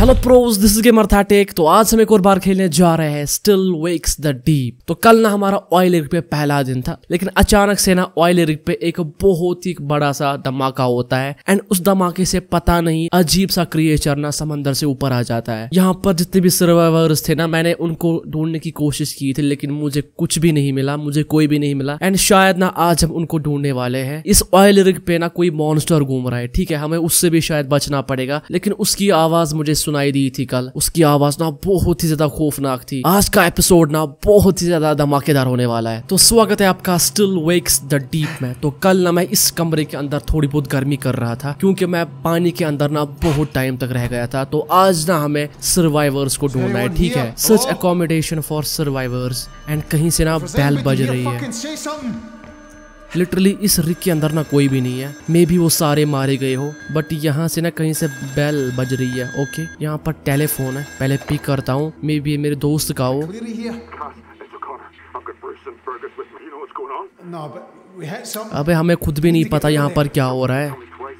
Hello pros, this is gamer थाटेक। तो आज हम एक और बार खेलने जा रहे हैं स्टिल वेक्स द डीप। तो कल ना हमारा ऑयल रिग पे पहला दिन था, लेकिन अचानक से ना ऑयल रिग पे एक बहुत ही बड़ा सा धमाका होता है एंड उस धमाके से पता नहीं अजीब सा क्रिएचर ना समंदर से ऊपर आ जाता है। यहाँ पर जितने भी सर्वाइवर्स थे ना, मैंने उनको ढूंढने की कोशिश की थी, लेकिन मुझे कुछ भी नहीं मिला, मुझे कोई भी नहीं मिला। एंड शायद ना आज हम उनको ढूंढने वाले हैं। इस ऑयल रिग पे ना कोई मॉन्स्टर घूम रहा है, ठीक है, हमें उससे भी शायद बचना पड़ेगा। लेकिन उसकी आवाज मुझे सुनाई दी थी कल, उसकी आवाज ना बहुत ही ज्यादा खौफनाक थी। आज का एपिसोड ना बहुत ही ज्यादा धमाकेदार होने वाला है। तो स्वागत है आपका स्टिल वेक्स द डीप में। तो कल ना मैं इस कमरे के अंदर थोड़ी बहुत गर्मी कर रहा था, क्योंकि मैं पानी के अंदर ना बहुत टाइम तक रह गया था। तो आज ना हमें सर्वाइवर्स को ढूंढना है, ठीक है, such accommodation for survivors. And कहीं से ना बेल बज रही है। लिटरली इस रिग के अंदर ना कोई भी नहीं है, मे भी वो सारे मारे गए हो, बट यहाँ से ना कहीं से बेल बज रही है। ओके, यहाँ पर टेलीफोन है, पहले पिक करता हूँ, मे भी मेरे दोस्त का हो। अबे हमें खुद भी नहीं पता यहाँ पर क्या हो रहा है।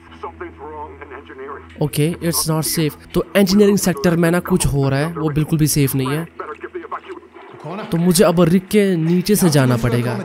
Okay, it's not safe. तो इंजीनियरिंग सेक्टर में ना कुछ हो रहा है, वो बिल्कुल भी सेफ नहीं है। तो मुझे अब रिग के नीचे से जाना पड़ेगा।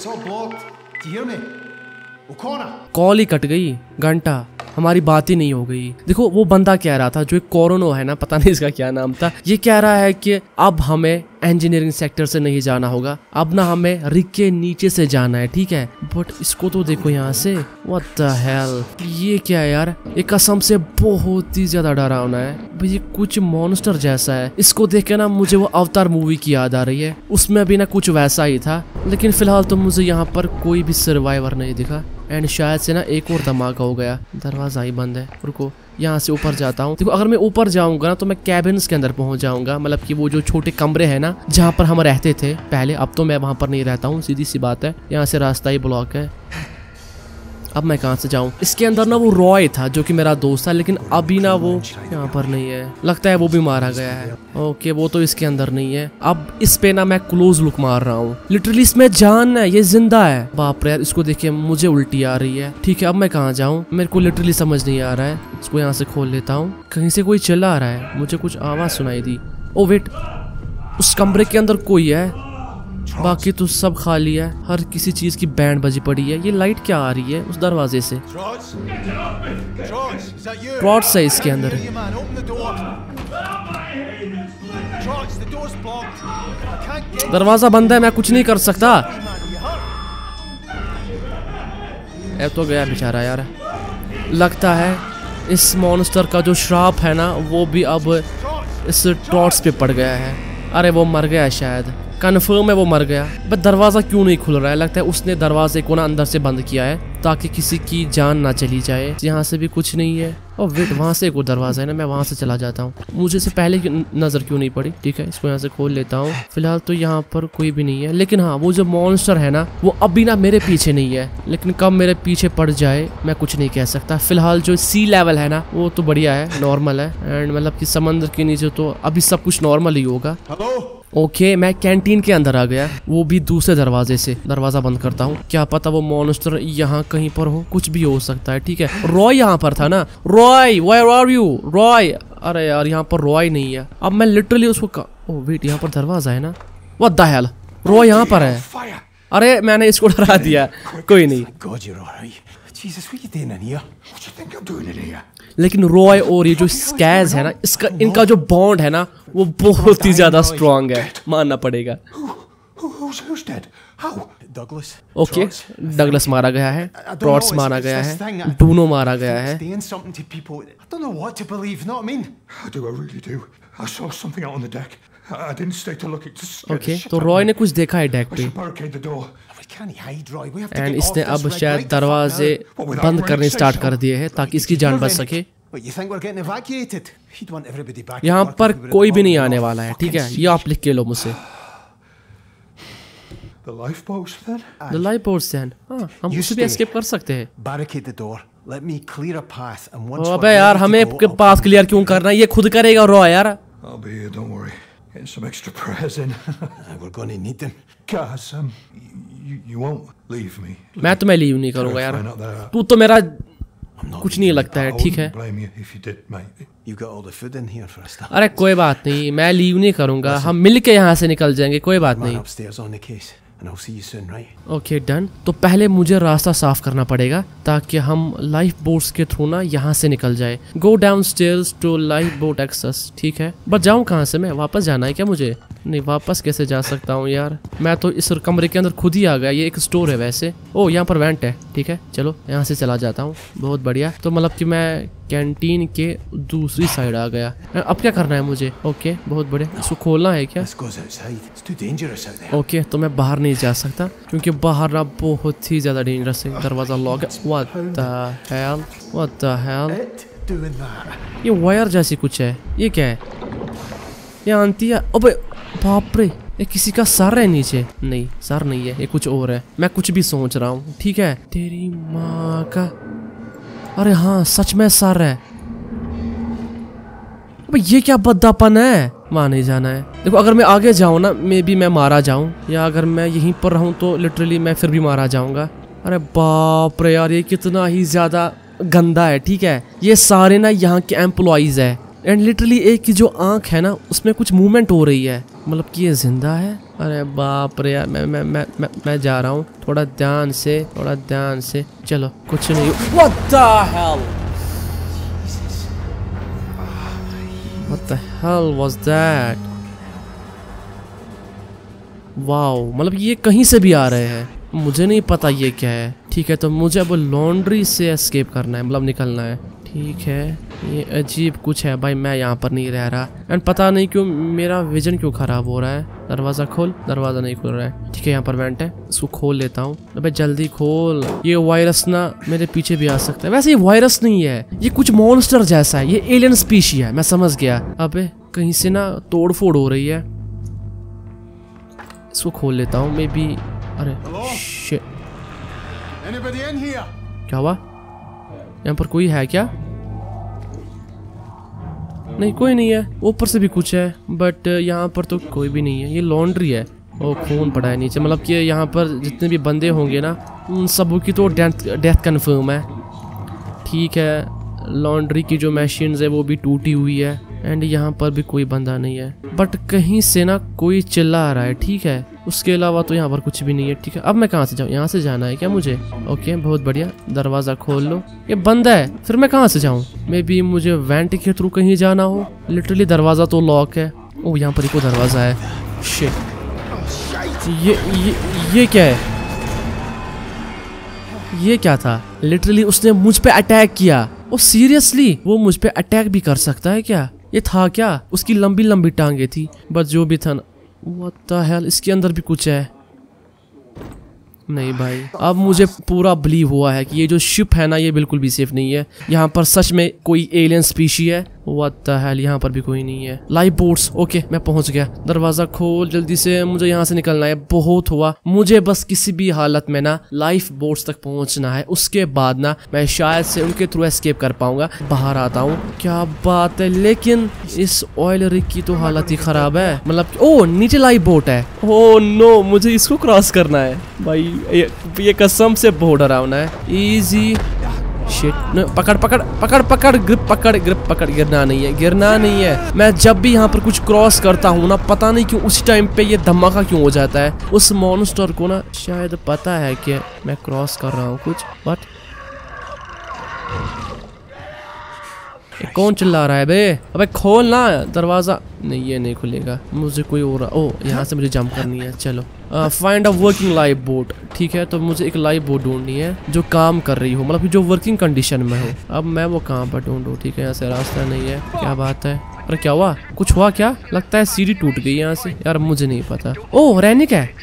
कॉल ही कट गई, घंटा हमारी बात ही नहीं हो गई। देखो वो बंदा कह रहा था, जो एक कोरोनो है ना, पता नहीं इसका क्या नाम था, ये कह रहा है कि अब हमें इंजीनियरिंग सेक्टर से नहीं जाना होगा, अब ना हमें रिग के नीचे से जाना है, ठीक है। बट इसको तो देखो यहाँ से, व्हाट द हेल, ये क्या है यार, ये कसम से बहुत ही ज्यादा डरावना है भाई, ये कुछ मॉन्स्टर जैसा है। इसको देख के ना मुझे वो अवतार मूवी की याद आ रही है, उसमें भी ना कुछ वैसा ही था। लेकिन फिलहाल तो मुझे यहाँ पर कोई भी सर्वाइवर नहीं दिखा एंड शायद से ना एक और धमाका हो गया। दरवाजा ही बंद है, रुको यहाँ से ऊपर जाता हूँ। देखो अगर मैं ऊपर जाऊंगा ना तो मैं कैबिन्स के अंदर पहुंच जाऊंगा, मतलब कि वो जो छोटे कमरे हैं ना जहाँ पर हम रहते थे पहले, अब तो मैं वहां पर नहीं रहता हूँ, सीधी सी बात है। यहाँ से रास्ता ही ब्लॉक है, अब मैं कहाँ से जाऊँ। इसके अंदर ना वो रॉय था जो कि मेरा दोस्त था, लेकिन अभी ना वो यहाँ पर नहीं है, लगता है वो भी मारा गया है। ओके, वो तो इसके अंदर नहीं है। अब इस पे ना मैं क्लोज लुक मार रहा हूँ, लिटरली इसमें जान है, ये जिंदा है। बाप रे यार, इसको देखिए मुझे उल्टी आ रही है। ठीक है, अब मैं कहाँ जाऊँ, मेरे को लिटरली समझ नहीं आ रहा है। इसको यहाँ से खोल लेता हूँ। कहीं से कोई चिल्ला रहा है, मुझे कुछ आवाज सुनाई दी। ओ वेट, उस कमरे के अंदर कोई है, बाकी तो सब खाली है, हर किसी चीज की बैंड बजी पड़ी है। ये लाइट क्या आ रही है उस दरवाजे से? रॉड्स है इसके अंदर। दरवाजा बंद है, मैं कुछ नहीं कर सकता। तो गया बेचारा यार। लगता है इस मॉन्स्टर का जो श्राप है ना, वो भी अब इस टॉर्च पे पड़ गया है। अरे वो मर गया शायद, कन्फर्म है वो मर गया। बट दरवाजा क्यों नहीं खुल रहा है? लगता है उसने दरवाजे को ना अंदर से बंद किया है ताकि किसी की जान ना चली जाए। यहाँ से भी कुछ नहीं है। और वेट, वहाँ से एक और दरवाजा है ना, मैं वहाँ से चला जाता हूँ। मुझे से पहले नजर क्यों नहीं पड़ी? ठीक है, इसको यहाँ से खोल लेता हूँ। फिलहाल तो यहाँ पर कोई भी नहीं है, लेकिन हाँ वो जो मॉन्स्टर है ना, वो अभी ना मेरे पीछे नहीं है, लेकिन कब मेरे पीछे पड़ जाए मैं कुछ नहीं कह सकता। फिलहाल जो सी लेवल है ना, वो तो बढ़िया है, नॉर्मल है। एंड मतलब कि समंदर के नीचे तो अभी सब कुछ नॉर्मल ही होगा। ओके, मैं कैंटीन के अंदर आ गया, वो भी दूसरे दरवाजे से। दरवाजा बंद करता हूँ, क्या पता वो मॉन्स्टर यहाँ कहीं पर हो, कुछ भी हो सकता है। ठीक है, रॉय यहाँ पर था ना, Roy where are you Roy? अरे यार यहाँ पर रॉय नहीं है। अब मैं लिटरली उसको ओह वेट, यहाँ पर दरवाजा है ना, व्हाट द हेल, रॉय यहाँ पर है। अरे मैंने इसको डरा दिया, कोई नहीं। लेकिन रॉय और ये जो स्कैज है ना, इसका इनका जो बॉन्ड है ना, वो बहुत ही ज्यादा स्ट्रांग है, मानना पड़ेगा। ओके, डगलस मारा गया है, ट्रॉट्स मारा गया है, डूनो मारा गया है। ओके, तो रॉय ने कुछ देखा है डेक पे एंड इसने अब शायद दरवाजे बंद करने स्टार्ट कर दिए हैं ताकि इसकी जान बच सके। यहाँ पर कोई भी नहीं आने वाला है, ठीक है, ये आप लिख के लो मुझसे। The lifeboats then? हाँ, हम उससे भी एस्केप कर सकते हैं। अबे यार, हमें पाथ क्लियर क्यों करना है? ये खुद करेगा रॉ यार। Getting some extra prayers in. We're gonna need them. Guys, you won't leave me. मैं तुम्हें लीव नहीं करूंगा यार, तू तो मेरा कुछ नहीं लगता है, ठीक है। Blame you if you did, mate. You got all the food in here for a start. अरे कोई बात नहीं, मैं लीव नहीं करूंगा, हम मिल के यहाँ से निकल जाएंगे, कोई बात Man नहीं। upstairs on the case, and I'll see you soon, right? Okay done. तो पहले मुझे रास्ता साफ करना पड़ेगा ताकि हम लाइफ बोट्स के थ्रू ना यहाँ से निकल जाए। Go downstairs to lifeboat access, ठीक है। बस जाऊँ कहाँ से मैं? वापस जाना है क्या मुझे? नहीं, वापस कैसे जा सकता हूँ यार, मैं तो इस कमरे के अंदर खुद ही आ गया। ये एक स्टोर है वैसे। ओ यहाँ पर वेंट है, ठीक है, चलो यहाँ से चला जाता हूँ। बहुत बढ़िया। तो मतलब कि मैं कैंटीन के दूसरी साइड आ गया। अब क्या करना है मुझे? ओके बहुत बढ़िया। इसको खोलना है क्या? This goes outside. It's too dangerous out there. Okay तो मैं बाहर नहीं जा सकता क्योंकि बाहर ना बहुत ही ज्यादा डेंजरस है। दरवाजा लॉक है। What the hell? What the hell? It doing that. ये वायर जैसी कुछ है, ये क्या है? ये आंटी है। अबे बाप रे, ये किसी का सर है नीचे? नहीं सर नहीं है, ये कुछ और है। मैं कुछ भी सोच रहा हूँ, ठीक है। तेरी माँ का, अरे हाँ सच में सर है। अबे ये क्या बद्दापन है? वहाँ नहीं जाना है। देखो अगर मैं आगे जाऊँ ना, मे बी मैं मारा जाऊँ, या अगर मैं यहीं पर रहूँ तो लिटरली मैं फिर भी मारा जाऊँगा। अरे बाप रे यार, ये कितना ही ज्यादा गंदा है, ठीक है। ये सारे ना यहाँ के एम्प्लॉइज है एंड लिटरली एक की जो आंख है ना उसमें कुछ मूवमेंट हो रही है, मतलब कि ये जिंदा है। अरे बाप रे यार, मैं जा रहा हूँ। थोड़ा ध्यान से चलो, कुछ नहीं। What the hell? What the hell was that? Wow, मतलब ये कहीं से भी आ रहे हैं, मुझे नहीं पता ये क्या है। ठीक है, तो मुझे अब लॉन्ड्री से एस्केप करना है, मतलब निकलना है। ठीक है, ये अजीब कुछ है भाई, मैं यहाँ पर नहीं रह रहा एंड पता नहीं क्यों मेरा विजन क्यों खराब हो रहा है। दरवाजा खोल, दरवाजा नहीं खुल रहा है। ठीक है, यहाँ पर वेंट है, इसको खोल लेता हूँ। अबे जल्दी खोल, ये वायरस ना मेरे पीछे भी आ सकता है। वैसे ये वायरस नहीं है, ये कुछ मॉन्स्टर जैसा है, ये एलियन स्पीशी है, मैं समझ गया। अबे कहीं से ना तोड़ फोड़ हो रही है, इसको खोल लेता हूँ मे बी। अरे शिट, क्या हुआ? यहाँ पर कोई है क्या? नहीं, कोई नहीं है। ऊपर से भी कुछ है बट यहाँ पर तो कोई भी नहीं है। ये लॉन्ड्री है, ओ खून पड़ा है नीचे, मतलब कि यहाँ पर जितने भी बंदे होंगे ना उन सबों की तो डेथ कन्फर्म है। ठीक है, लॉन्ड्री की जो मशीन्स है वो भी टूटी हुई है एंड यहाँ पर भी कोई बंदा नहीं है, बट कहीं से ना कोई चिल्ला आ रहा है। ठीक है, उसके अलावा तो यहाँ पर कुछ भी नहीं है। ठीक है, अब मैं कहाँ से जाऊँ? यहाँ से जाना है क्या मुझे? ओके बहुत बढ़िया, दरवाज़ा खोल लो। ये बंद है, फिर मैं कहाँ से जाऊँ? मे बी मुझे वेंट के थ्रू कहीं जाना हो। लिटरली दरवाज़ा तो लॉक है। ओ यहाँ पर एक और दरवाज़ा है। शिट, ये क्या है? ये क्या था? लिटरली उसने मुझ पे अटैक किया। ओ सीरियसली, वो मुझ पे अटैक भी कर सकता है क्या? ये था क्या? उसकी लंबी लंबी टांगे थी, बस जो भी था ना। व्हाट द हेल, इसके अंदर भी कुछ है। नहीं भाई, अब मुझे पूरा बिलीव हुआ है कि ये जो शिप है ना ये बिल्कुल भी सेफ नहीं है। यहाँ पर सच में कोई एलियन स्पीशी है। व्हाट द हेल, यहाँ पर भी कोई नहीं है। लाइफ बोट्स, ओके मैं पहुंच गया। दरवाजा खोल जल्दी से, मुझे यहाँ से निकलना है। बहुत हुआ, मुझे बस किसी भी हालत में ना लाइफ बोट्स तक पहुंचना है, उसके बाद ना मैं शायद से उनके थ्रू एस्केप कर पाऊंगा। बाहर आता हूँ। क्या बात है, लेकिन इस ऑयल रिग की तो हालत ही खराब है। मतलब ओ नीचे लाइफ बोट है। ओ नो, मुझे इसको क्रॉस करना है भाई, ये कसम से बहुत डरावना है। इजी शिट, पकड़ पकड़ पकड़ पकड़, ग्रिप पकड़, ग्रिप पकड़। गिरना नहीं है, गिरना नहीं है। मैं जब भी यहाँ पर कुछ क्रॉस करता हूँ ना, पता नहीं क्यों उस टाइम पे ये धमाका क्यों हो जाता है। उस मॉन्स्टर को ना शायद पता है कि मैं क्रॉस कर रहा हूँ कुछ। बट कौन चिल्ला रहा है बे? अबे खोल ना दरवाजा। नहीं, ये नहीं खुलेगा, मुझे कोई और। ओ यहाँ से मुझे जंप करनी है। चलो, find a working lifeboat. ठीक है, तो मुझे एक लाइफ बोट ढूंढनी है जो काम कर रही हो, मतलब जो वर्किंग कंडीशन में हो। अब मैं वो कहाँ पर ढूंढूं? ठीक है, यहाँ से रास्ता नहीं है। क्या बात है? अरे क्या हुआ? कुछ हुआ क्या? लगता है सीढ़ी टूट गई यहाँ से। यार मुझे नहीं पता। ओ रैनिक है।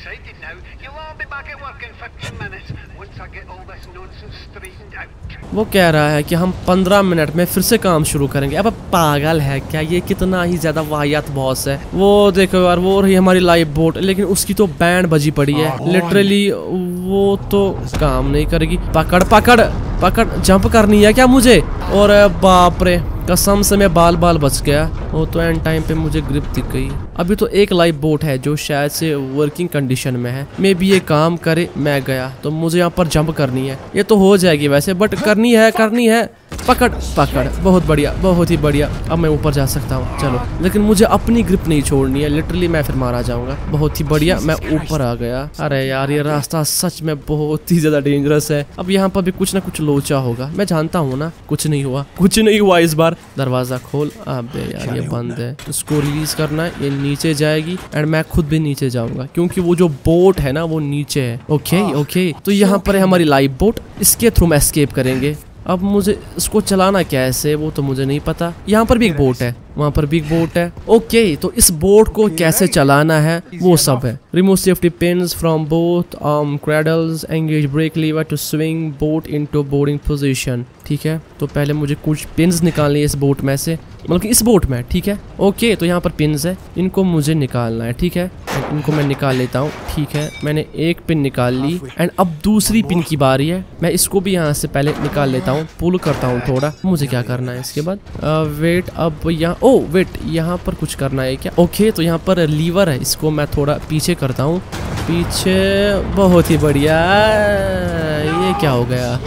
वो कह रहा है कि हम 15 मिनट में फिर से काम शुरू करेंगे। अब पागल है क्या? ये कितना ही ज्यादा वाहियात बॉस है। वो देखो यार, वो रही हमारी लाइफ बोट, लेकिन उसकी तो बैंड बजी पड़ी है। लिटरली वो तो काम नहीं करेगी। पकड़ पकड़ पकड़, जंप करनी है क्या मुझे? और बाप रे, कसम से मैं बाल बाल बच गया। वो तो एंड टाइम पे मुझे ग्रिप दिख गई। अभी तो एक लाइफ बोट है जो शायद से वर्किंग कंडीशन में है। मे बी ये काम करे। मैं गया तो मुझे यहाँ पर जंप करनी है। ये तो हो जाएगी वैसे, बट करनी है। पकड़ बहुत बढ़िया, बहुत ही बढ़िया। अब मैं ऊपर जा सकता हूँ, चलो। लेकिन मुझे अपनी ग्रिप नहीं छोड़नी है, लिटरली मैं फिर मारा जाऊंगा। बहुत ही बढ़िया, मैं ऊपर आ गया। अरे यार ये रास्ता सच में बहुत ही ज्यादा डेंजरस है। अब यहाँ पर भी कुछ ना कुछ लोचा होगा, मैं जानता हूँ ना। कुछ नहीं हुआ इस बार। दरवाजा खोल। अबे यार ये बंद है, इसको रिलीज करना है। ये नीचे जाएगी एंड मैं खुद भी नीचे जाऊंगा क्योंकि वो जो बोट है ना वो नीचे है। ओके तो यहाँ पर है हमारी लाइफ बोट, इसके थ्रू हम एस्केप करेंगे। अब मुझे इसको चलाना कैसे वो तो मुझे नहीं पता। यहाँ पर भी एक बोट है, वहाँ पर भी एक बोट है। ओके तो इस बोट को कैसे चलाना है वो सब है। Remove safety pins from both cradles, engage brake lever to swing boat into boarding position. ठीक है तो पहले मुझे कुछ पिन्स निकालनी है इस बोट में से, मतलब कि इस बोट में। ठीक है ओके तो यहाँ पर पिन्स है, इनको मुझे निकालना है। ठीक है इनको मैं निकाल लेता हूँ। ठीक है मैंने एक पिन निकाल ली एंड अब दूसरी पिन की बारी है। मैं इसको भी यहाँ से पहले निकाल लेता हूँ, पुल करता हूँ थोड़ा। मुझे क्या करना है इसके बाद? वेट अब यहाँ वेट यहाँ पर कुछ करना है क्या? ओके तो यहाँ पर लीवर है, इसको मैं थोड़ा पीछे करता हूँ। पीछे, बहुत ही बढ़िया। ये क्या हो गया?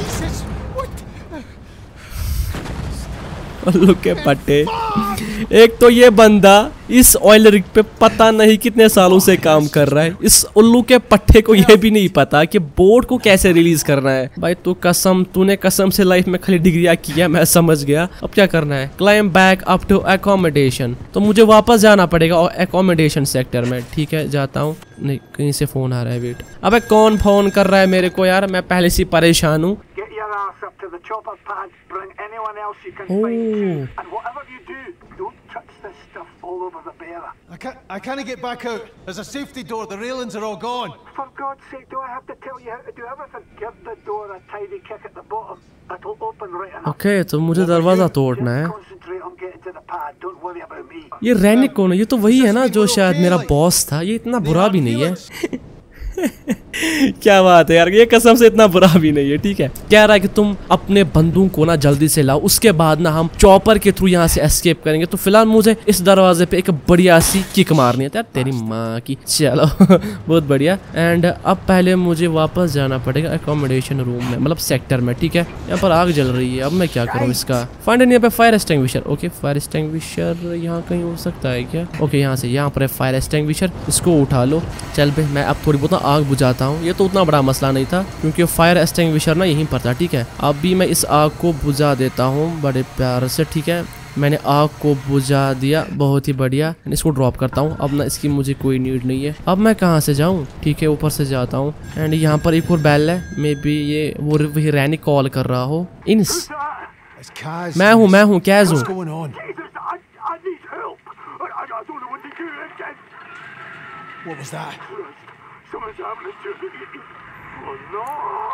उल्लू के पट्टे। एक तो ये बंदा इस ऑयल रिग पे पता नहीं कितने सालों से काम कर रहा है। इस उल्लू के पट्टे को ये भी नहीं पता कि बोट को कैसे रिलीज करना है। भाई तूने कसम से लाइफ में खाली डिग्रियां किया, मैं समझ गया। अब क्या करना है? Climb back up to accommodation. तो मुझे वापस जाना पड़ेगा और अकोमोडेशन सेक्टर में। ठीक है जाता हूँ। नहीं कहीं से फोन आ रहा है, वेट। अबे कौन फोन कर रहा है मेरे को यार? मैं पहले से परेशान हूँ। To the chopper pad, bring anyone else you can find, and whatever you do, don't touch this stuff all over the bearer. I can't get back out. There's a safety door. The railings are all gone. For God's sake, do I have to tell you how to do everything? Give the door a tidy kick at the bottom. It'll open right enough. Okay, तो मुझे दरवाजा तोड़ना है। Concentrate on getting to the pad. Don't worry about me. ये रैनिक कौन है? ये तो वही है ना जो शायद मेरा बॉस था। ये इतना बुरा भी नहीं है। क्या बात है यार, ये कसम से इतना बुरा भी नहीं है। ठीक है कह रहा है कि तुम अपने बंदूक को ना जल्दी से लाओ, उसके बाद ना हम चॉपर के थ्रू यहाँ से एस्केप करेंगे। तो फिलहाल मुझे इस दरवाजे पे एक बढ़िया सी किक मारनी है यार, तेरी माँ की। चलो बहुत बढ़िया। एंड अब पहले मुझे वापस जाना पड़ेगा अकोमोडेशन रूम में, मतलब सेक्टर में। ठीक है यहाँ पर आग जल रही है, अब मैं क्या करूँ इसका? फाइंड यहाँ पे fire extinguisher. Okay fire extinguisher यहाँ कहीं हो सकता है क्या? ओके यहाँ से, यहाँ पर है फायर एक्सटिंग्विशर, इसको उठा लो। चल भाई मैं अब थोड़ी बहुत आग बुझाता हूँ। ये तो उतना बड़ा मसला नहीं था क्योंकि फायर एक्सटिंग्विशर ना यहीं पर था। ठीक है अभी मैं इस आग को बुझा देता हूँ बड़े प्यार से। ठीक है मैंने आग को बुझा दिया, बहुत ही बढ़िया। इसको ड्रॉप करता हूँ, अब ना इसकी मुझे कोई नीड नहीं है। अब मैं कहाँ से जाऊँ? ठीक है ऊपर से जाता हूँ। एंड यहाँ पर एक और बैल है, मे बी ये वो वही रैनिक कॉल कर रहा हो। इन्स मैं हूँ कैज़ हूँ। What was that? Someone's happening to me. Oh no!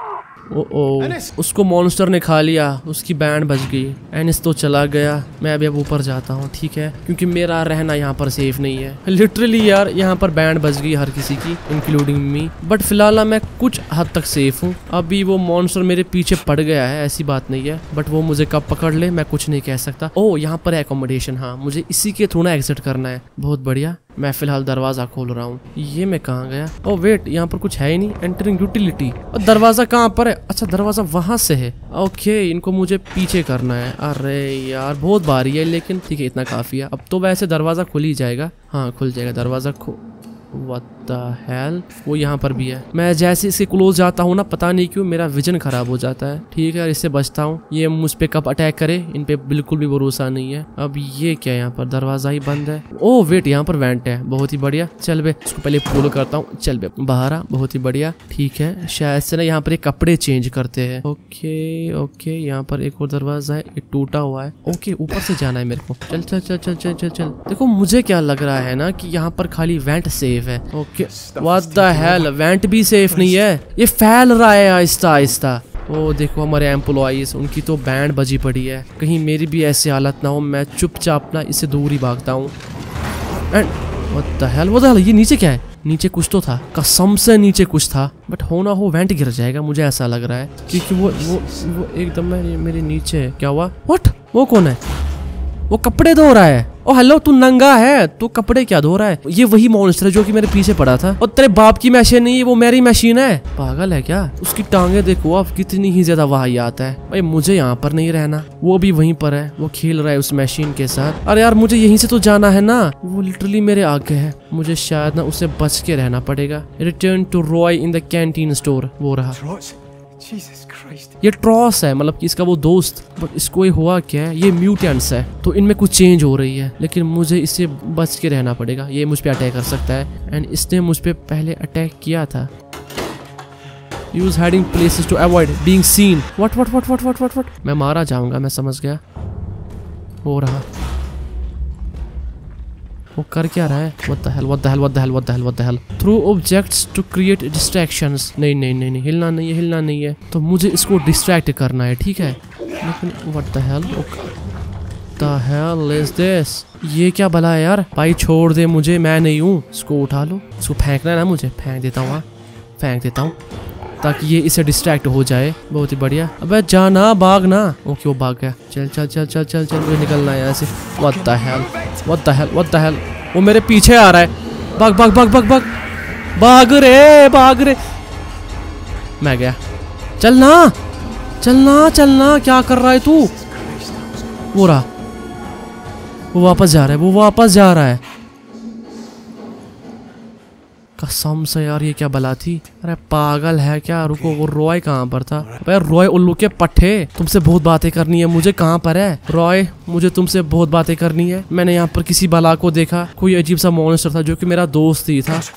उसको मॉन्स्टर ने खा लिया, उसकी बैंड बच गई। एनिस तो चला गया। मैं अभी अब ऊपर जाता हूँ। ठीक है क्योंकि मेरा रहना यहाँ पर सेफ नहीं है। लिटरली यार यहाँ पर बैंड बच गई हर किसी की, इंक्लूडिंग मी। बट फिलहाल मैं कुछ हद तक सेफ हूँ। अभी वो मॉन्स्टर मेरे पीछे पड़ गया है, ऐसी बात नहीं है, बट वो मुझे कब पकड़ ले मैं कुछ नहीं कह सकता। ओह यहाँ पर है एकोमोडेशन। हाँ मुझे इसी के थ्रू ना एग्जिट करना है। बहुत बढ़िया मैं फिलहाल दरवाजा खोल रहा हूँ। ये मैं कहाँ गया? ओह वेट यहाँ पर कुछ है ही नहीं। Entering utility. और दरवाजा कहाँ पर है? अच्छा दरवाजा वहां से है। ओके इनको मुझे पीछे करना है। अरे यार बहुत भारी है, लेकिन ठीक है इतना काफी है। अब तो वैसे दरवाजा खुल ही जाएगा। हाँ खुल जाएगा दरवाजा। What the hell? वो यहाँ पर भी है। मैं जैसे इसके क्लोज जाता हूँ ना, पता नहीं क्यों मेरा विजन खराब हो जाता है। ठीक है इससे बचता हूँ। ये मुझ पे कब अटैक करे इन पे बिल्कुल भी भरोसा नहीं है। अब ये क्या यहाँ पर? दरवाजा ही बंद है। ओह वेट यहाँ पर वेंट है, बहुत ही बढ़िया। चल बे इसको पहले पुल करता हूँ। चल बे बाहर आ, बहुत ही बढ़िया। ठीक है शायद से ना यहाँ पर एक कपड़े चेंज करते हैं। ओके यहाँ पर एक और दरवाजा है, ये टूटा हुआ है। ओके ऊपर से जाना है मेरे को। चल चल चल चल चल चल चल। देखो मुझे क्या लग रहा है ना कि यहाँ पर खाली वेंट सेफ है। Okay what the hell, vent भी सेफ नहीं है, ये फैल रहा है आहिस्ता आहिस्ता। ओ देखो हमारे एम्प्लॉइज, उनकी तो बैंड बजी पड़ी है। कहीं मेरी भी ऐसी हालत ना हो। मैं चुपचाप ना इससे दूर ही भागता हूँ। एंड व्हाट द हेल, ये नीचे क्या है? नीचे कुछ तो था, कसम से नीचे कुछ था, बट हो ना हो वेंट गिर जाएगा मुझे ऐसा लग रहा है क्योंकि वो एकदम मेरे नीचे है। क्या हुआ? व्हाट? वो कौन है? वो कपड़े धो रहा है। ओ हेलो, तू नंगा है तो कपड़े क्या धो रहा है? ये वही मॉन्स्टर है जो कि मेरे पीछे पड़ा था। और तेरे बाप की मशीन नहीं है, वो मेरी मशीन है। पागल है क्या? उसकी टांगे देखो अब कितनी ही ज्यादा वाहियात है। भाई मुझे यहाँ पर नहीं रहना, वो भी वहीं पर है, वो खेल रहा है उस मशीन के साथ। अरे यार मुझे यहीं से तो जाना है ना, वो लिटरली मेरे आगे है, मुझे शायद ना उसे बच के रहना पड़ेगा। Return to Roy in the canteen store, वो रहा। Jesus Christ. ये ट्रॉस है, मतलब कि इसका वो दोस्त। बट इसको ये हुआ क्या है, ये म्यूटेंट्स है तो इनमें कुछ चेंज हो रही है, लेकिन मुझे इससे बच के रहना पड़ेगा। ये मुझ पे अटैक कर सकता है एंड इसने मुझ पे पहले अटैक किया था। Use hiding places to avoid being seen. What मैं मारा जाऊंगा, मैं समझ गया। हो रहा, वो कर क्या रहा है? What the hell? Throw objects to create distractions. नहीं, हिलना नहीं है। तो मुझे इसको डिस्ट्रैक्ट करना है, ठीक है? लेकिन what the hell is this? ये क्या भला है यार? भाई छोड़ दे मुझे, मैं नहीं हूँ। इसको उठा लो, इसको फेंकना है ना मुझे, फेंक देता हूँ, फेंक देता हूँ ताकि ये इसे डिस्ट्रैक्ट हो जाए। बहुत ही बढ़िया। अबे जाना, भागना। ओके वो भाग गया। चल मुझे निकलना है यहाँ से। What the hell? वो मेरे पीछे आ रहा है। भाग रे। मैं गया। चलना, क्या कर रहा है तू? वो रहा, वो वापस जा रहा है। कसम से यार ये क्या बला थी? अरे पागल है क्या? रुको, वो रॉय कहाँ पर था? अबे रॉय उल्लू के पट्टे, तुमसे बहुत बातें करनी है मुझे। कहाँ पर है रॉय? मुझे तुमसे बहुत बातें करनी है। मैंने यहाँ पर किसी बला को देखा, कोई अजीब सा मॉन्स्टर था जो कि मेरा दोस्त ही था।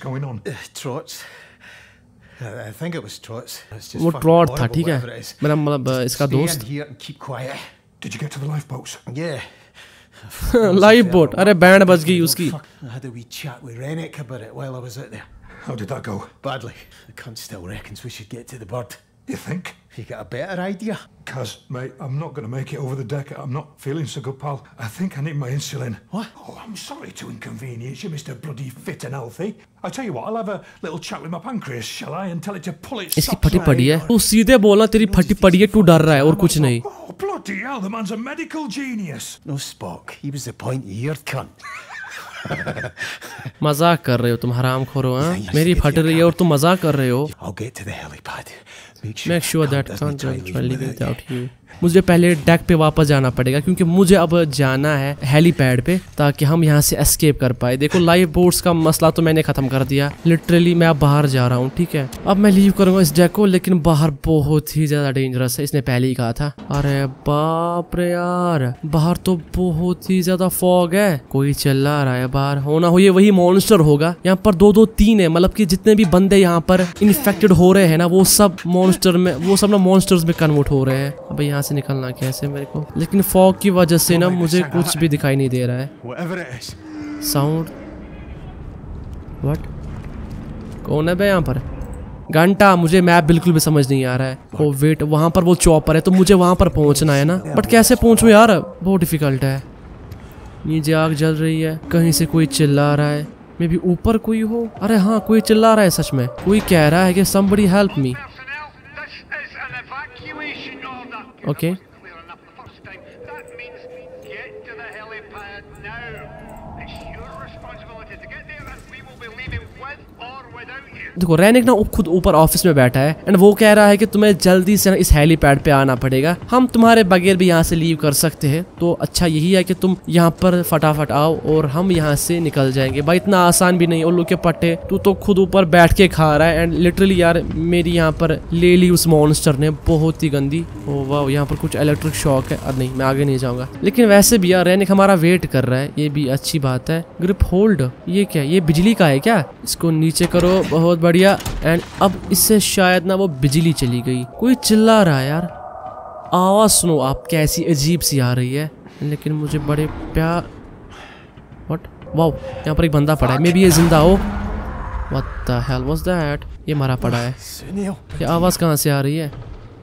वो ट्रॉट था, ठीक है, मेरा मतलब इसका दोस्त। लाइफ बोट, अरे बैंड बज गई उसकी। How did that go? Badly. The cunt still reckons we should get to the bird. You think? You got a better idea? Kaz, mate, I'm not going to make it over the deck. I'm not feeling so good, pal. I think I need my insulin. What? Oh, I'm sorry to inconvenience you, Mr. Bloody Fit and Healthy. I tell you what, I'll have a little chat with my pancreas, shall I, and tell it to pull its इसकी फटी पड़ी है। तू सीधे बोलना, तेरी फटी पड़ी है, तू डर रहा है और कुछ नहीं। Oh, bloody hell, the man's a medical genius. No, Spock. He was the pointy-eared cunt. मजाक कर रहे हो तुम, हरामखोरो। हाँ, मेरी फट रही है और तुम मजाक कर रहे हो। I'll get to the helipad. Make sure that can't leave without you. मुझे पहले डेक पे वापस जाना पड़ेगा क्योंकि मुझे अब जाना है हेलीपैड पे ताकि हम यहाँ से एस्केप कर पाए। देखो लाइफ बोट्स का मसला तो मैंने खत्म कर दिया, लिटरली मैं अब बाहर जा रहा हूँ, ठीक है। अब मैं लीव करूंगा इस डेक को, लेकिन बाहर बहुत ही ज्यादा डेंजरस है, इसने पहले ही कहा था। अरे बाप रे यार, बाहर तो बहुत ही ज्यादा फॉग है, कोई चिल्ला रहा है बाहर। होना हो ये वही मॉन्स्टर होगा। यहाँ पर 2-2-3 है, मतलब कि जितने भी बंदे यहाँ पर इन्फेक्टेड हो रहे हैं ना, वो सब मॉन्स्टर में, वो सब ना मॉन्स्टर्स में कन्वर्ट हो रहे हैं। अब यहाँ से निकलना कैसे मेरे को? लेकिन फॉग की वजह से ना मुझे कुछ भी दिखाई नहीं दे रहा है। Sound what? कौन है बे यहाँ पर? घंटा, मुझे मैप बिल्कुल भी समझ नहीं आ रहा है। ओ वेट, वहां पर वो चॉपर है तो मुझे वहां पर पहुंचना है ना, बट कैसे पहुंचूं यार, बहुत डिफिकल्ट है। नीचे आग जल रही है, कहीं से कोई चिल्ला रहा है, मे बी ऊपर कोई हो। अरे हाँ, कोई चिल्ला रहा है सच में, कोई कह रहा है कि somebody help me। Okay. देखो रैनिक ना खुद ऊपर ऑफिस में बैठा है एंड वो कह रहा है कि तुम्हें जल्दी से इस हेलीपैड पे आना पड़ेगा, हम तुम्हारे बगैर भी यहाँ से लीव कर सकते हैं। तो अच्छा यही है कि तुम यहाँ पर फटाफट आओ और हम यहाँ से निकल जाएंगे। भाई इतना आसान भी नहीं, उल्लू के पट्टे, तू तो खुद ऊपर बैठ के खा रहा है। एंड लिटरली यार मेरी यहाँ पर ले ली उस मॉन्स्टर ने, बहुत ही गंदी। ओ वाह, यहाँ पर कुछ इलेक्ट्रिक शॉक है। नहीं, मैं आगे नहीं जाऊंगा। लेकिन वैसे भी यार रैनिक हमारा वेट कर रहा है, ये भी अच्छी बात है। ग्रिप होल्ड, ये क्या, ये बिजली का है क्या? इसको नीचे करो, बहुत बढ़िया। एंड अब इससे शायद ना वो बिजली चली गई। कोई चिल्ला रहा है यार, आवाज सुनो आप, कैसी अजीब सी आ रही है। लेकिन मुझे बड़े प्यार, व्हाट, वाओ, यहाँ पर एक बंदा पड़ा है, मे बी ये जिंदा हो। What the hell was that? ये मरा पड़ा है। ये आवाज कहाँ से आ रही है?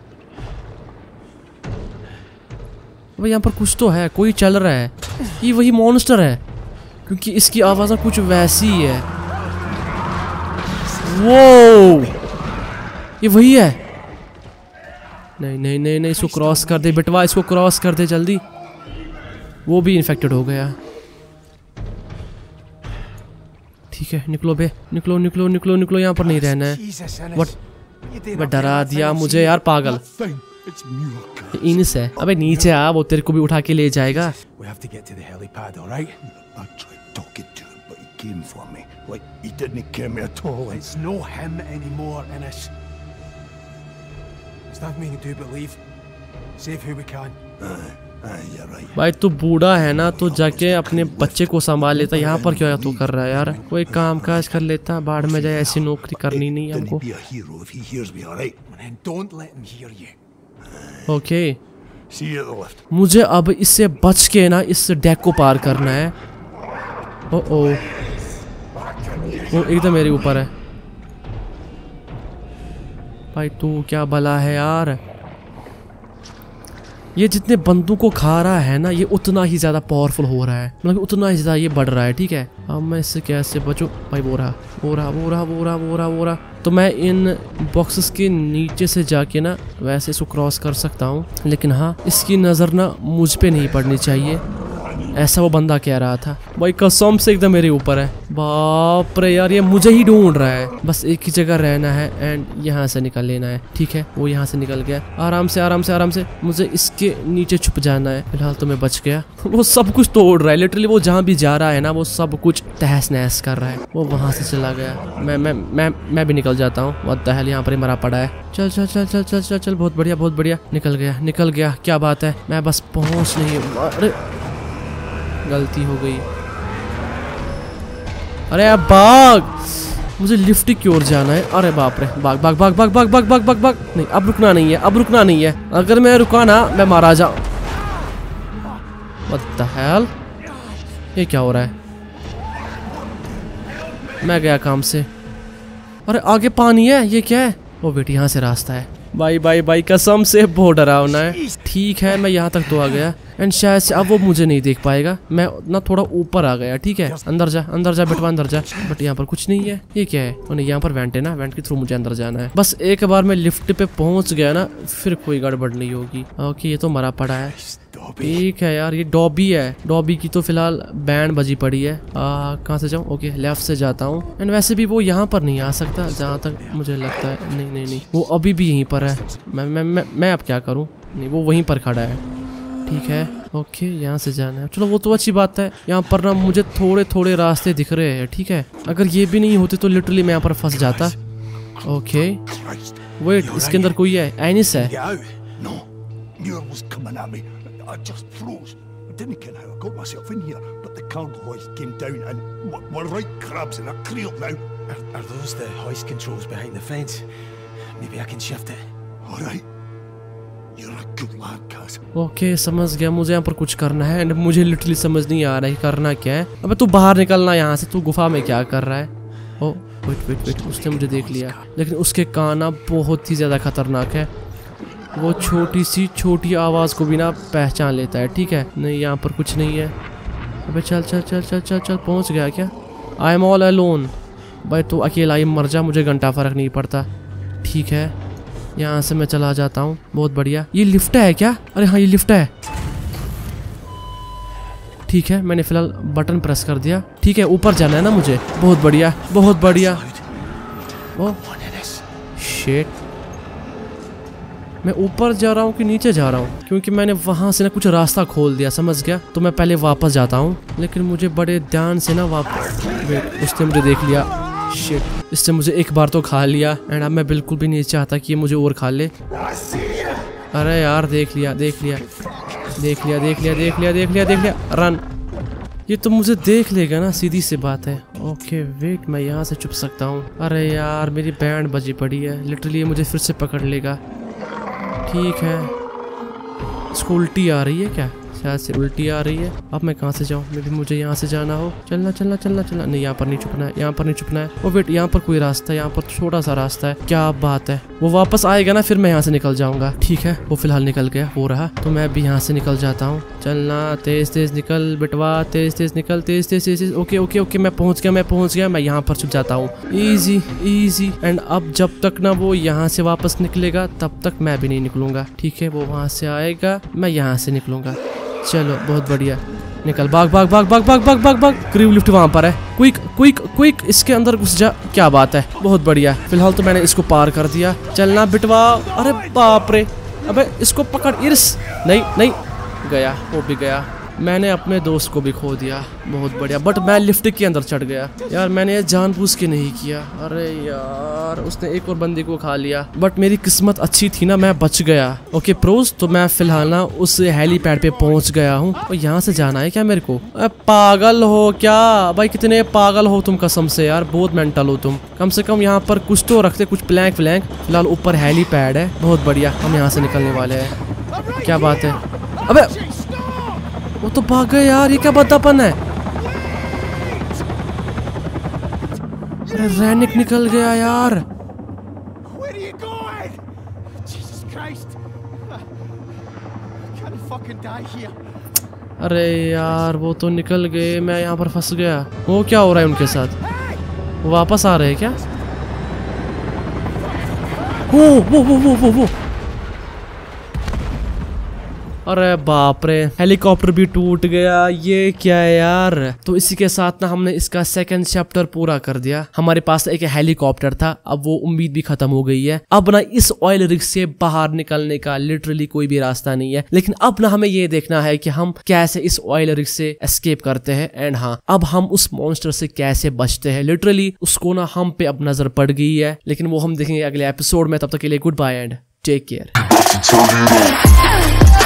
अब यहाँ पर कुछ तो है, कोई चल रहा है। ये वही मॉन्स्टर है क्योंकि इसकी आवाज कुछ वैसी ही है। वो ये वही है। नहीं नहीं नहीं नहीं, इसको क्रॉस कर दे बेटवा, इसको क्रॉस कर दे जल्दी। वो भी इन्फेक्टेड हो गया। ठीक है, निकलो बे, निकलो निकलो निकलो निकलो, यहाँ पर नहीं रहना है। मैं डरा दिया मुझे यार, पागल। इनिस है। अबे नीचे आ, वो तेरे को भी उठा के ले जाएगा। भाई तू बूढ़ा है ना, तो जाके अपने बच्चे को संभाल लेता। यहाँ पर क्या तू कर रहा है यार? कोई काम काज कर लेता, बाढ़ में जाए, ऐसी नौकरी करनी नहीं हमको। ओके, मुझे अब इससे बच के ना इस डेक को पार करना है। ओ एकदम मेरे ऊपर है। भाई तू क्या भला है यार? ये जितने बंदूक को खा रहा है ना, ये उतना ही ज्यादा पावरफुल हो रहा है, मतलब उतना ही ज्यादा ये बढ़ रहा है। ठीक है, अब मैं इससे कैसे बचूं? भाई वो रहा। तो मैं इन बॉक्सेस के नीचे से जाके ना वैसे इसको क्रॉस कर सकता हूँ, लेकिन हाँ इसकी नज़र ना मुझ पे नहीं पड़नी चाहिए, ऐसा वो बंदा कह रहा था। भाई कसम से एकदम मेरे ऊपर है। बाप रे यार, ये मुझे ही ढूंढ रहा है। बस एक ही जगह रहना है एंड यहाँ से निकल लेना है। ठीक है, वो यहाँ से निकल गया। आराम से मुझे इसके नीचे छुप जाना है। फिलहाल तो मैं बच गया। वो सब कुछ तोड़ रहा है लिटरली, वो जहाँ भी जा रहा है ना वो सब कुछ तहस नहस कर रहा है। वो वहाँ से चला गया। मैं भी निकल जाता हूँ। व्हाट द हेल, यहाँ पर ही मरा पड़ा है। चल, बहुत बढ़िया। निकल गया। क्या बात है, मैं बस पहुँच नहीं। अरे गलती हो गई। अरे अब भाग, मुझे लिफ्ट की ओर जाना है। अरे बाप रे, भाग। नहीं, अब रुकना नहीं है। अगर मैं रुका ना, मैं मारा जाऊं। What the hell? ये क्या हो रहा है? मैं गया काम से। अरे आगे पानी है, ये क्या है? ओ बेटी, यहाँ से रास्ता है। भाई कसम से बहुत डरावना है। ठीक है, मैं यहाँ तक तो आ गया एंड शायद से अब वो मुझे नहीं देख पाएगा। मैं ना थोड़ा ऊपर आ गया। ठीक है, अंदर जा बेटवा, अंदर जा। बट यहाँ पर कुछ नहीं है। ये क्या है? नहीं, यहाँ पर वेंट है ना, वेंट के थ्रू मुझे अंदर जाना है। बस एक बार मैं लिफ्ट पे पहुंच गया ना, फिर कोई गड़बड़ नहीं होगी। ओके, ये तो मरा पड़ा है। ठीक है यार, ये डॉबी है। डॉबी की तो फिलहाल बैंड बजी पड़ी है। कहाँ से जाऊँ? ओके, लेफ्ट से जाता हूँ। एंड वैसे भी वो यहाँ पर नहीं आ सकता जहाँ तक मुझे लगता है। नहीं, वो अभी भी यहीं पर है। मैं अब क्या करूँ? नहीं, वो वहीं पर खड़ा है। ठीक है, ओके, यहाँ से जाना है। चलो, वो तो अच्छी बात है। यहाँ पर ना मुझे थोड़े रास्ते दिख रहे हैं। ठीक है, अगर ये भी नहीं होते तो लिटरली मैं यहाँ पर फंस जाता। ओके, वेट, इसके अंदर कोई है। एनिस है। I just froze. I didn't know how I got myself in here, but the cargo hoist came down and we're right crabs in a creel now. Are those the hoist controls behind the fence? Maybe I can shift it. All right. You're a good lad, Kaz. Okay, समझ गया। मुझे यहाँ पर कुछ करना है and मुझे literally समझ नहीं आ रहा है करना क्या है। अबे तू बाहर निकलना यहाँ से। तू गुफा में क्या कर रहा है? ओ वेट, उसने मुझे देख लिया, लेकिन उसके कान ना बहुत ही ज्यादा खतरनाक है। वो छोटी आवाज़ को भी ना पहचान लेता है। ठीक है, नहीं यहाँ पर कुछ नहीं है। अबे चल, पहुँच गया क्या? I am all alone. भाई तू अकेला ही मर जा, मुझे घंटा फर्क नहीं पड़ता। ठीक है, यहाँ से मैं चला जाता हूँ। बहुत बढ़िया। ये लिफ्ट है क्या? अरे हाँ, ये लिफ्ट है। ठीक है, मैंने फिलहाल बटन प्रेस कर दिया। ठीक है, ऊपर जाना है ना मुझे। बहुत बढ़िया। ओ शिट, मैं ऊपर जा रहा हूँ कि नीचे जा रहा हूँ? क्योंकि मैंने वहां से ना कुछ रास्ता खोल दिया, समझ गया। तो मैं पहले वापस जाता हूँ, लेकिन मुझे बड़े ध्यान से ना वापस। वेट, उसने मुझे देख लिया। शिट, इससे मुझे एक बार तो खा लिया एंड अब मैं बिल्कुल भी नहीं चाहता कि ये मुझे और खा ले। अरे यार, देख लिया। रन। ये तो मुझे देख लेगा ना, सीधी सी बात है। ओके वेट, मैं यहाँ से छुप सकता हूँ। अरे यार, मेरी बैंड बजी पड़ी है। लिटरली ये मुझे फिर से पकड़ लेगा। ठीक है, इसको उल्टी आ रही है क्या? शायद से उल्टी आ रही है। अब मैं कहाँ से जाऊँ? मे भी मुझे यहाँ से जाना हो। चलना। नहीं, यहाँ पर नहीं छुपना है। ओ वेट, यहाँ पर कोई रास्ता है। यहाँ पर छोटा सा रास्ता है। क्या बात है, वो वापस आएगा ना, फिर मैं यहाँ से निकल जाऊंगा। ठीक है, वो फिलहाल निकल गया। हो रहा तो मैं भी यहाँ से निकल जाता हूँ। चलना, तेज निकल बेटवा, तेज निकल, तेज। ओके, मैं पहुँच गया। मैं यहाँ पर छुप जाता हूँ। इजी। एंड अब जब तक ना वो यहाँ से वापस निकलेगा तब तक मैं भी नहीं निकलूंगा। ठीक है, वो वहाँ से आएगा, मैं यहाँ से निकलूंगा। चलो, बहुत बढ़िया। निकल, भाग भाग भाग भाग भाग भाग भाग भाग। क्रू लिफ्ट वहां पर है। क्विक क्विक क्विक, इसके अंदर घुस जा। क्या बात है, बहुत बढ़िया। फिलहाल तो मैंने इसको पार कर दिया। चलना बिटवा। अरे बाप रे, अबे इसको पकड़ इर्स। नहीं नहीं, गया, वो भी गया। मैंने अपने दोस्त को भी खो दिया। बहुत बढ़िया, बट मैं लिफ्ट के अंदर चढ़ गया। यार मैंने ये जानबूझ के नहीं किया। अरे यार, उसने एक और बंदे को खा लिया, बट मेरी किस्मत अच्छी थी ना, मैं बच गया। ओके प्रोज, तो मैं फिलहाल ना उस हेलीपैड पे पहुंच गया हूँ। और यहाँ से जाना है क्या मेरे को? पागल हो क्या भाई? कितने पागल हो तुम कसम से यार, बहुत मेंटल हो तुम। कम से कम यहाँ पर कुछ तो रखते, कुछ प्लैंक व्लैंक। फिलहाल ऊपर हेलीपैड है, बहुत बढ़िया। हम यहाँ से निकलने वाले हैं। क्या बात है? अबे वो तो भाग गए यार, ये क्या बद्दापन है? अरे रैनिक निकल गया यार। Where are you going? Jesus Christ! Can't fucking die here. अरे यार वो तो निकल गए, मैं यहाँ पर फंस गया। वो क्या हो रहा है उनके साथ? वो वापस आ रहे हैं क्या? वो अरे बाप रे, हेलीकॉप्टर भी टूट गया। ये क्या है यार? तो इसी के साथ ना हमने इसका सेकंड चैप्टर पूरा कर दिया। हमारे पास एक हेलीकॉप्टर था, अब वो उम्मीद भी खत्म हो गई है। अब ना इस ऑयल रिग से बाहर निकलने का लिटरली कोई भी रास्ता नहीं है। लेकिन अब ना हमें ये देखना है कि हम कैसे इस ऑयल रिग से एस्केप करते हैं। एंड हाँ, अब हम उस मॉन्स्टर से कैसे बचते हैं। लिटरली उसको ना हम पे अब नजर पड़ गई है, लेकिन वो हम देखेंगे अगले एपिसोड में। तब तक के लिए goodbye and take care.